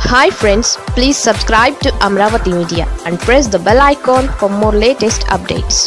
Hi friends, please subscribe to Amravati Media and press the bell icon for more latest updates.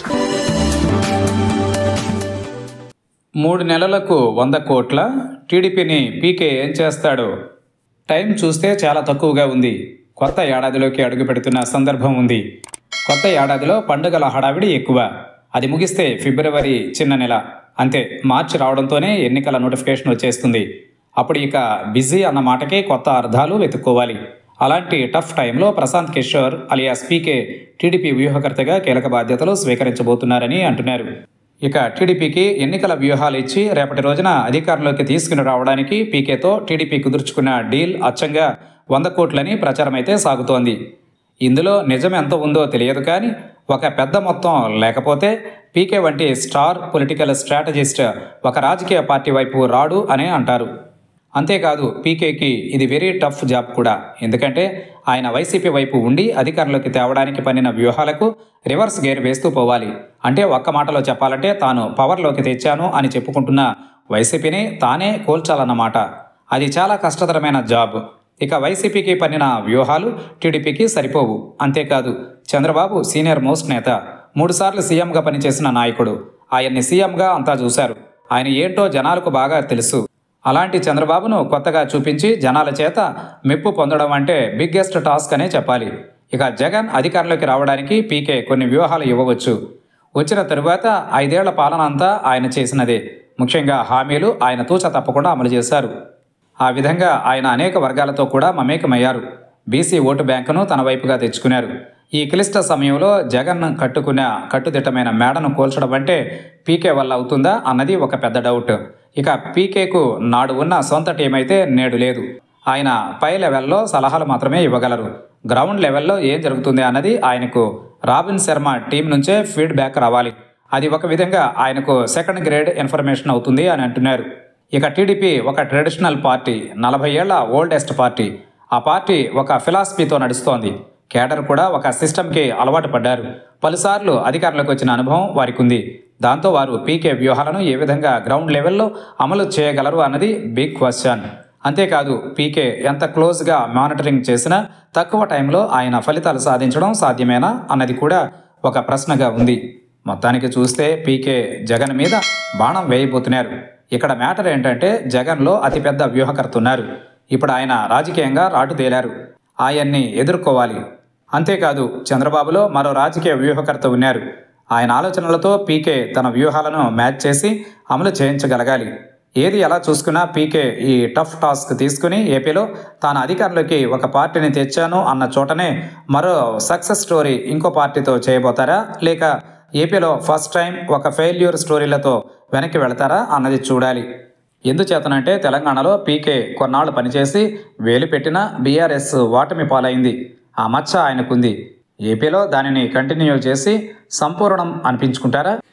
3 నెలలకు 100 కోట్ల టీడీపీని పీకే ఏం చేస్తాడు? Time చూస్తే చాలా తక్కువగా ఉంది. కొత్త ఏడాదిలోకి అడుగు పెడుతున్న సందర్భం ఉంది. కొత్త ఏడాదిలో పండుగల హడావిడి ఎక్కువ. అది ముగిస్తే ఫిబ్రవరి చిన్న నెల. అంతే, మార్చి రావడంతోనే ఎన్నికల నోటిఫికేషన్ వచ్చేస్తుంది. అప్పుడు ఇక బిజీ అన్న మాటకే కొత్త అర్థాలు వెతుక్కోవాలి. అలాంటి టఫ్ టైంలో Prashant Kishor alias PK TDP వ్యూహకర్తగా కీలక బాధ్యతలు స్వీకరించబోతున్నారని అంటున్నారు. ఇక టీడీపీకి ఎన్నికల వ్యూహాలు ఇచ్చి రేపటి రోజున అధికారంలోకి తీసుకుని రావడానికి పీకేతో టీడీపీ కుదుర్చుకున్న డీల్ అచ్చంగా 100 కోట్లని ప్రచారం అయితే సాగుతోంది. ఇందులో నిజం ఎంత ఉందో తెలియదు, కానీ ఒక పెద్ద మొత్తం లేకపోతే పీకే వంటి స్టార్ పొలిటికల్ స్ట్రాటజిస్ట్ ఒక రాజకీయ పార్టీ వైపు రాడు అనే అంటారు. అంతేకాదు, పీకేకి ఇది వెరీ టఫ్ జాబ్ కూడా. ఎందుకంటే ఆయన వైసీపీ వైపు ఉండి అధికారంలోకి తేవడానికి పన్నిన వ్యూహాలకు రివర్స్ గేర్ వేస్తూ పోవాలి. అంటే ఒక్క మాటలో చెప్పాలంటే తాను పవర్లోకి తెచ్చాను అని చెప్పుకుంటున్న వైసీపీని తానే కోల్చాలన్నమాట. అది చాలా కష్టతరమైన జాబ్. ఇక వైసీపీకి పన్నిన వ్యూహాలు టీడీపీకి సరిపోవు. అంతేకాదు, చంద్రబాబు సీనియర్ మోస్ట్ నేత, 3 సార్లు సీఎంగా పనిచేసిన నాయకుడు. ఆయన్ని సీఎంగా అంతా చూశారు. ఆయన ఏంటో జనాలకు బాగా తెలుసు. అలాంటి చంద్రబాబును కొత్తగా చూపించి జనాల చేత మెప్పు పొందడం అంటే బిగ్గెస్ట్ టాస్క్ అనే చెప్పాలి. ఇక జగన్ అధికారంలోకి రావడానికి పీకే కొన్ని వ్యూహాలు ఇవ్వవచ్చు. వచ్చిన తరువాత 5 ఏళ్ల పాలన అంతా ఆయన చేసినదే. ముఖ్యంగా హామీలు ఆయన తూచ తప్పకుండా అమలు చేశారు. ఆ విధంగా ఆయన అనేక వర్గాలతో కూడా మమేకమయ్యారు. బీసీ ఓటు బ్యాంకును తన వైపుగా తెచ్చుకున్నారు. ఈ క్లిష్ట సమయంలో జగన్ కట్టుకున్న కట్టుదిట్టమైన మేడను కోల్చడం అంటే పీకే వల్ల అవుతుందా అన్నది ఒక పెద్ద డౌట్. ఇక పీకేకు నాడు ఉన్న సొంత టీం అయితే నేడు లేదు. ఆయన పై లెవెల్లో సలహాలు మాత్రమే ఇవ్వగలరు. గ్రౌండ్ లెవెల్లో ఏం జరుగుతుంది అన్నది ఆయనకు రాబిన్ శర్మ టీం నుంచే ఫీడ్బ్యాక్ రావాలి. అది ఒక విధంగా ఆయనకు సెకండ్ గ్రేడ్ ఇన్ఫర్మేషన్ అవుతుంది అని అంటున్నారు. ఇక టీడీపీ ఒక ట్రెడిషనల్ పార్టీ, 40 ఏళ్ల ఓల్డెస్ట్ పార్టీ. ఆ పార్టీ ఒక ఫిలాసఫీతో నడుస్తోంది. కేడర్ కూడా ఒక సిస్టమ్కి అలవాటు పడ్డారు. పలుసార్లు అధికారంలోకి వచ్చిన అనుభవం వారికి ఉంది. దాంతో వారు పీకే వ్యూహాలను ఏ విధంగా గ్రౌండ్ లెవెల్లో అమలు చేయగలరు అన్నది బిగ్ క్వశ్చన్. అంతేకాదు, పీకే ఎంత క్లోజ్గా మానిటరింగ్ చేసినా తక్కువ టైంలో ఆయన ఫలితాలు సాధించడం సాధ్యమేనా అన్నది కూడా ఒక ప్రశ్నగా ఉంది. మొత్తానికి చూస్తే పీకే జగన్ మీద బాణం వేయబోతున్నారు. ఇక్కడ మ్యాటర్ ఏంటంటే జగన్లో అతిపెద్ద వ్యూహకర్త ఉన్నారు. ఇప్పుడు ఆయన రాజకీయంగా రాటు తేలారు. ఆయన్ని ఎదుర్కోవాలి. అంతేకాదు, చంద్రబాబులో మరో రాజకీయ వ్యూహకర్త ఉన్నారు. ఆయన ఆలోచనలతో పీకే తన వ్యూహాలను మ్యాచ్ చేసి అమలు చేయించగలగాలి. ఏది ఎలా చూసుకున్నా పీకే ఈ టఫ్ టాస్క్ తీసుకుని ఏపీలో తాను అధికారంలోకి ఒక పార్టీని తెచ్చాను అన్న చోటనే మరో సక్సెస్ స్టోరీ ఇంకో పార్టీతో చేయబోతారా, లేక ఏపీలో ఫస్ట్ టైం ఒక ఫెయిల్యూర్ స్టోరీలతో వెనక్కి వెళతారా అన్నది చూడాలి. ఎందుచేతనంటే తెలంగాణలో పీకే కొన్నాళ్ళు పనిచేసి వేలు పెట్టిన బీఆర్ఎస్ ఓటమి పాలైంది. ఆ మచ్చ ఆయనకుంది. ఏపీలో దానిని కంటిన్యూ చేసి సంపూర్ణం అనిపించుకుంటారా?